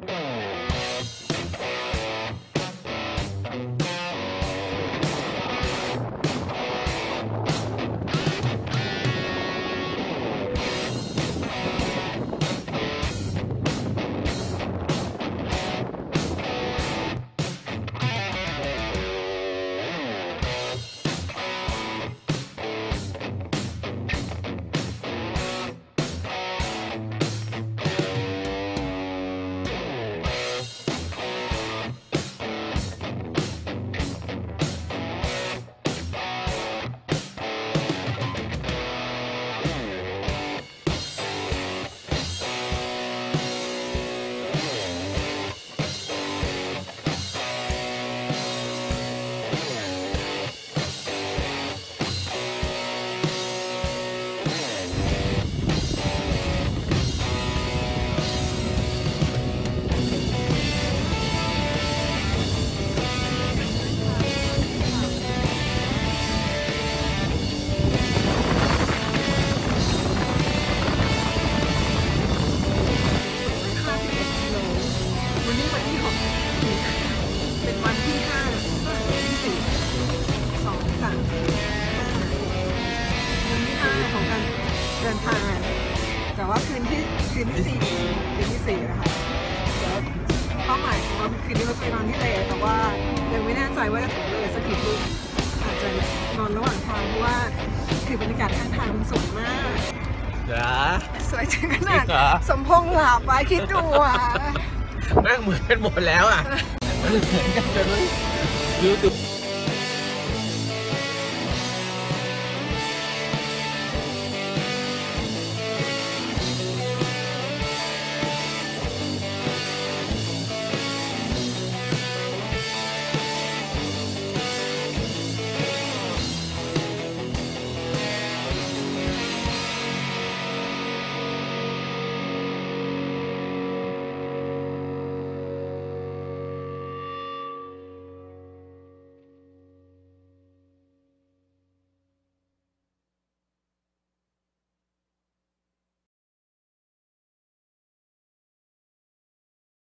เดินทางแต่ว่าคืนที่สี่นะคะเดี๋ยวเป้าหมายของเราคืนนี้เราจะไปนอนที่เลแต่ว่ายังไม่แน่ใจว่าจะถึงเลยสักกี่ทุ่มอาจจะนอนระหว่างทางเพราะว่าคือบรรยากาศข้างทางมันสวยมากสวยจนขนาดสมพงษ์หลับไปคิดดูอ่ะแม่งเหมือนกันหมดแล้วอ่ะเหมือนกันเลยดู